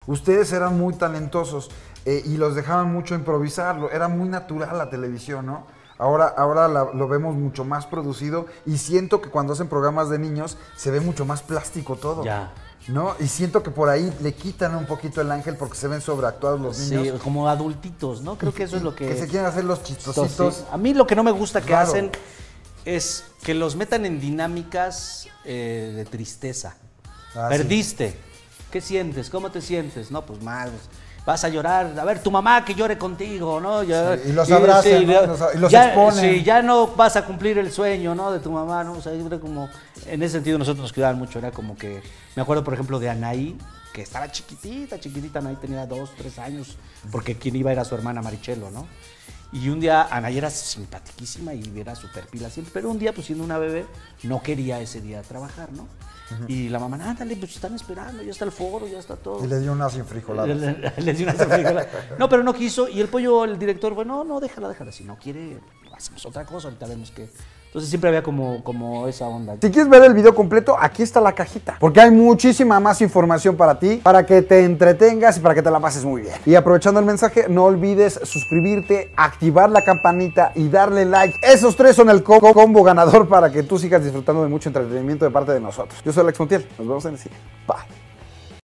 Ustedes eran muy talentosos y los dejaban mucho improvisarlo. Era muy natural la televisión, ¿no? Ahora lo vemos mucho más producido y siento que cuando hacen programas de niños se ve mucho más plástico todo. Ya. ¿No? Y siento que por ahí le quitan un poquito el ángel porque se ven sobreactuados los niños. Sí, como adultitos, ¿no? Creo que eso es lo que... Que se quieren hacer los chistositos. Sí. A mí lo que no me gusta que Claro. hacen es que los metan en dinámicas de tristeza. Perdiste. ¿Qué sientes? ¿Cómo te sientes? No, pues mal. Vas a llorar. A ver, tu mamá que llore contigo, ¿no? Ya, sí, y los abrazan, sí, ¿no? Y los ya, exponen. Sí, ya no vas a cumplir el sueño, ¿no? De tu mamá, ¿no? O sea, yo creo como... En ese sentido nosotros nos cuidaban mucho. Era como que... Me acuerdo, por ejemplo, de Anaí, que estaba chiquitita. Anaí tenía 2, 3 años, porque quien iba era su hermana Marichelo, ¿no? Y un día Anaí era simpatiquísima y era súper pila siempre, pero un día, pues siendo una bebé, no quería ese día trabajar, ¿no? Y la mamá, ándale, pues están esperando, ya está el foro, ya está todo. Y le dio unas infrijoladas. Le dio unas infrijoladas. No, pero no quiso, y el pollo, el director fue, no, déjala, si no quiere, hacemos otra cosa, ahorita vemos que... Entonces siempre había como esa onda. Si quieres ver el video completo, aquí está la cajita. Porque hay muchísima más información para ti, para que te entretengas y para que te la pases muy bien. Y aprovechando el mensaje, no olvides suscribirte, activar la campanita y darle like. Esos 3 son el combo ganador para que tú sigas disfrutando de mucho entretenimiento de parte de nosotros. Yo soy Alex Montiel. Nos vemos en el siguiente. Bye.